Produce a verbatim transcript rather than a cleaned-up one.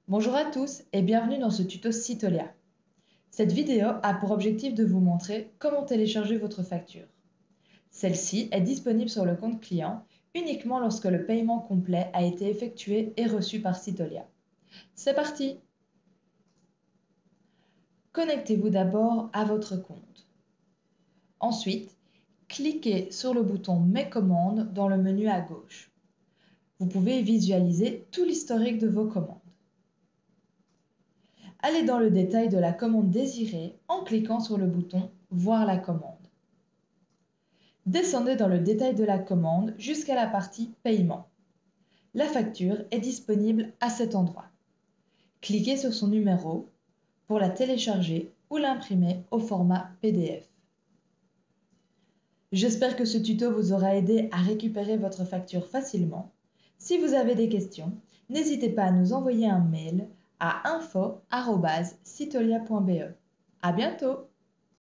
Bonjour à tous et bienvenue dans ce tuto Sitolia. Cette vidéo a pour objectif de vous montrer comment télécharger votre facture. Celle-ci est disponible sur le compte client uniquement lorsque le paiement complet a été effectué et reçu par Sitolia. C'est parti! Connectez-vous d'abord à votre compte. Ensuite, cliquez sur le bouton Mes commandes dans le menu à gauche. Vous pouvez visualiser tout l'historique de vos commandes. Allez dans le détail de la commande désirée en cliquant sur le bouton Voir la commande. Descendez dans le détail de la commande jusqu'à la partie Paiement. La facture est disponible à cet endroit. Cliquez sur son numéro pour la télécharger ou l'imprimer au format P D F. J'espère que ce tuto vous aura aidé à récupérer votre facture facilement. Si vous avez des questions, n'hésitez pas à nous envoyer un mail à info arobase sitolia point be. À bientôt!